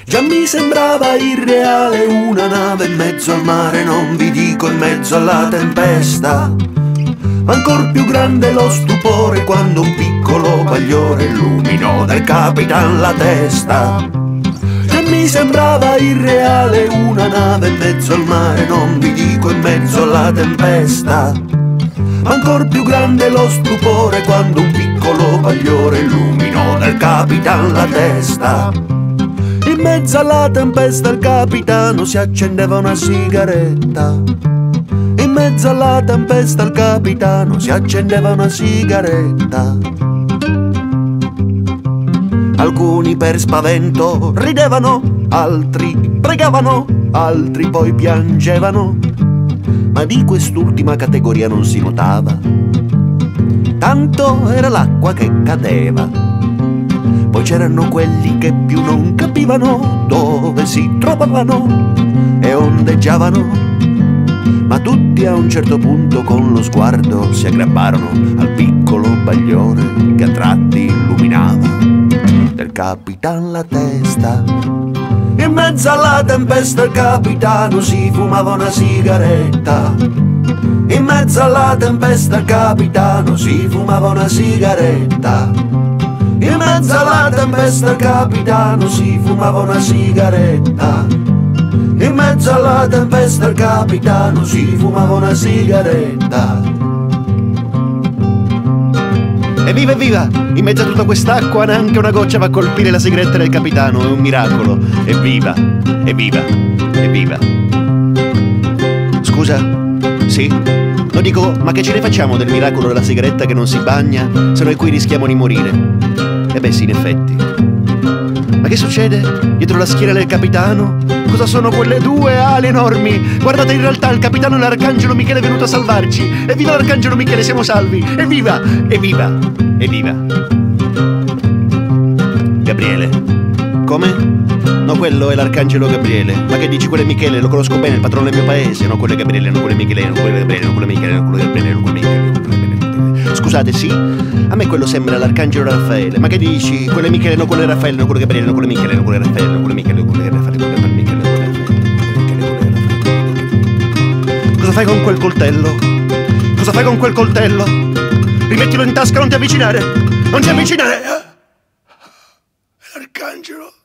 Già mi sembrava irreale una nave in mezzo al mare, non vi dico in mezzo alla tempesta. Ancor più grande lo stupore quando un piccolo bagliore illuminò del capitan la testa. Già mi sembrava irreale una nave in mezzo al mare, non vi dico in mezzo alla tempesta. Ancor più grande lo stupore quando un piccolo bagliore illuminò del capitan la testa. In mezzo alla tempesta il capitano si accendeva una sigaretta. In mezzo alla tempesta il capitano si accendeva una sigaretta. Alcuni per spavento ridevano, altri pregavano, altri poi piangevano, ma di quest'ultima categoria non si notava, tanto era l'acqua che cadeva. Poi c'erano quelli che più non capivano dove si trovavano e ondeggiavano, ma tutti a un certo punto con lo sguardo si aggrapparono al piccolo bagliore che a tratti illuminava del capitan la testa. In mezzo alla tempesta il capitano si fumava una sigaretta. In mezzo alla tempesta il capitano si fumava una sigaretta. In mezzo alla tempesta il capitano si fumava una sigaretta. In mezzo alla tempesta il capitano si fumava una sigaretta. Evviva, evviva! In mezzo a tutta quest'acqua neanche una goccia va a colpire la sigaretta del capitano, è un miracolo. Evviva, evviva, evviva. Scusa? Sì? Lo dico, ma che ce ne facciamo del miracolo della sigaretta che non si bagna, se noi qui rischiamo di morire? E beh sì, in effetti. Ma che succede? Dietro la schiena del capitano? Cosa sono quelle due ali enormi? Guardate, in realtà il capitano e l'arcangelo Michele è venuto a salvarci. Evviva l'arcangelo Michele, siamo salvi. Evviva, evviva, evviva. Gabriele. Come? No, quello è l'arcangelo Gabriele. Ma che dici, quello è Michele, lo conosco bene, il patrono del mio paese. No, quello è Gabriele, no, quello è Michele, no, quello è Gabriele, no, quello è Michele, no, quello è Gabriele, no, quello è Michele, no, quello è Gabriele. Scusate, sì? A me quello sembra l'arcangelo Raffaele. Ma che dici? Quello è Michele, no, quello è Raffaele, no, quello è Gabriele, no, quello è Michele, no, quello è Raffaele, no, quello è Michele, no, quello è Raffaele, quello è Michele, no, quello è Raffaele. Cosa fai con quel coltello? Cosa fai con quel coltello? Rimettilo in tasca, non ti avvicinare! Non ti avvicinare! L'arcangelo